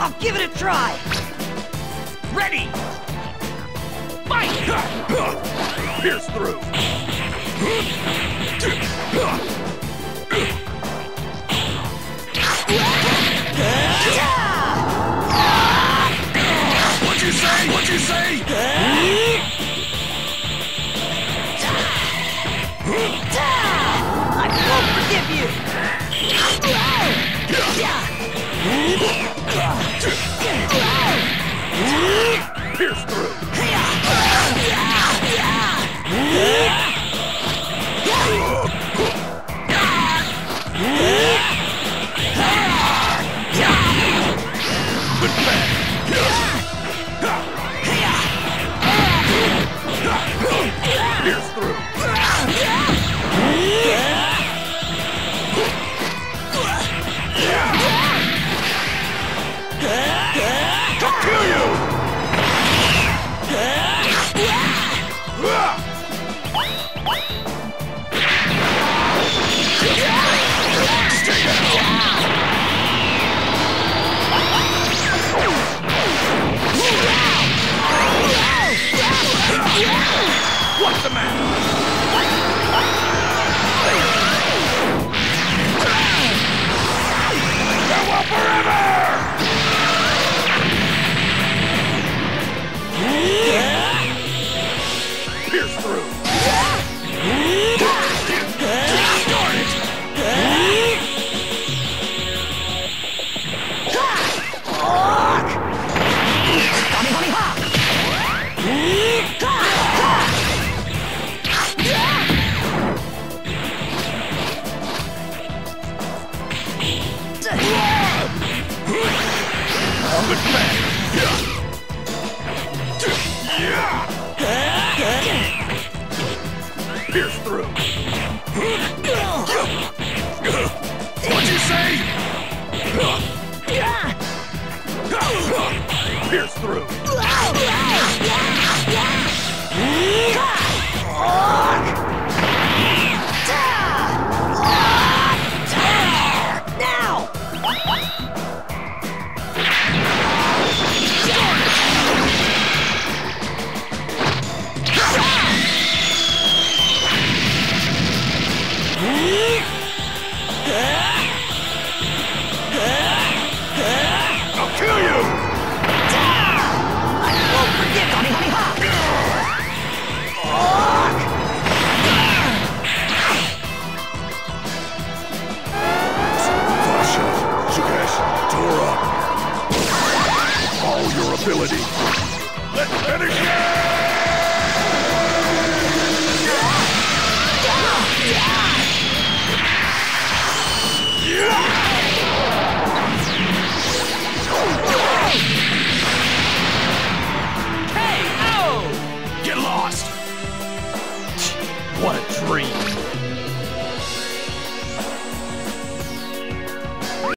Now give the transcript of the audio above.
I'll give it a try! Ready! Fight! Pierce through! What'd you say? What'd you say? I won't forgive you! Pierce through! Good back! Pierce through! I'll kill you! Stay down! What's the matter? Farewell forever! Pierce through! Darn it! Good back! Pierce through! What'd you say? Pierce through! Now! I'll kill you! I won't forget, honey, honey, ha! Fasha, Sukesh, Tora! All your ability! Let's finish it!